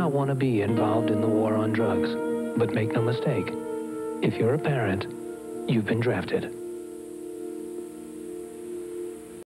not want to be involved in the war on drugs. But make no mistake, if you're a parent, you've been drafted.